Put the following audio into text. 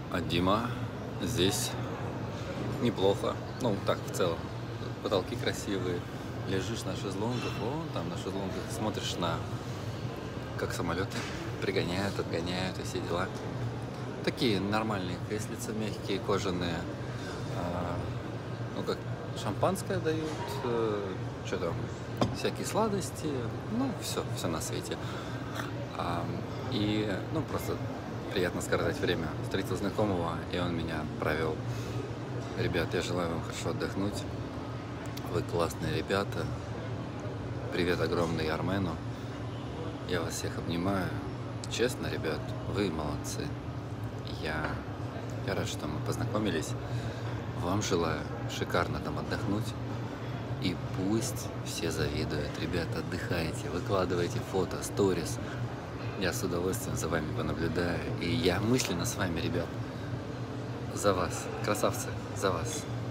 А Дима здесь неплохо. Ну, так, в целом. Потолки красивые. Лежишь на шезлонгах, вон там на шезлонгах, смотришь на, как самолеты пригоняют, отгоняют и все дела. Такие нормальные креслица мягкие, кожаные. А, ну, как шампанское дают, что там, всякие сладости. Ну, все на свете. А, ну, просто приятно скоротать время. Встретил знакомого, и он меня провел. Ребят, я желаю вам хорошо отдохнуть. Вы классные ребята. Привет огромный Армену. Я вас всех обнимаю. Честно, ребят, вы молодцы. Я, я рад, что мы познакомились. Вам желаю шикарно там отдохнуть. И пусть все завидуют. Ребята, отдыхайте, выкладывайте фото, сторис. Я с удовольствием за вами понаблюдаю. И я мысленно с вами, ребят. За вас. Красавцы, за вас.